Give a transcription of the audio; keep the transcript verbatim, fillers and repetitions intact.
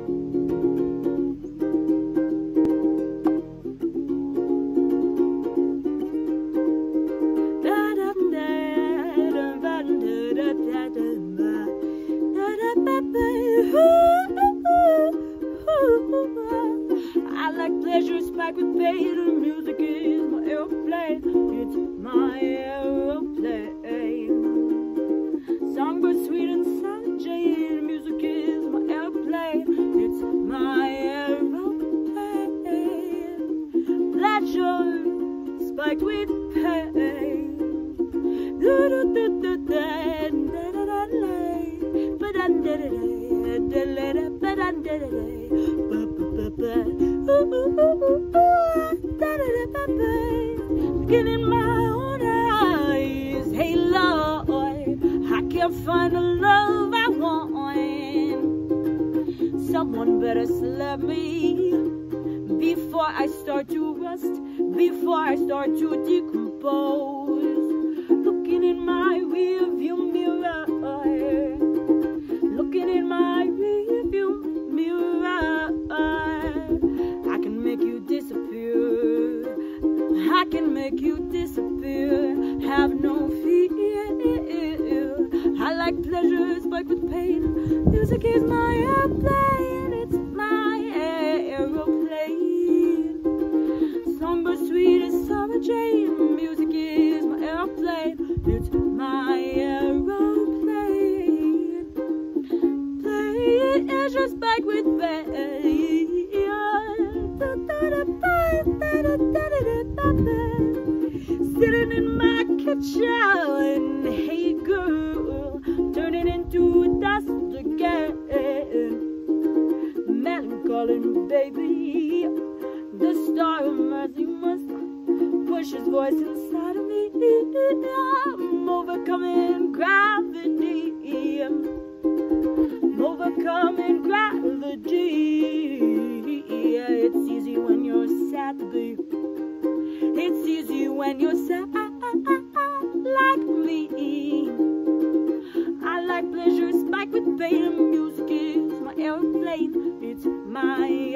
I like pleasure spiked with pain, and music is my aeroplane. It's my aeroplane. Songbird sweet and sound Jane, music is my aeroplane. It's my aeroplane. Pleasure spiked with pain. Looking in my own eyes, hey Lord, I can't find the love I want. Someone better slap me before I start to rust, before I start to decompose. Looking in my rearview mirror, looking in my rearview mirror, I can make you disappear, I can make you disappear, have no fear. I like pleasure spiked with pain, music is my airplane, it's my aeroplane. Songbird sweet as summer Jane, music is my airplane, it's my aeroplane. Pleasure spiked with pain. Sitting in my kitchen, hey girl, turning into dust again. Melancholy baby, the star of mercy must push his voice inside of me. I'm overcoming gravity, I'm overcoming gravity. It's easy when you're sad to be, it's easy when you're sad like me. I like pleasure spiked with pain, and music is my aeroplane, it's my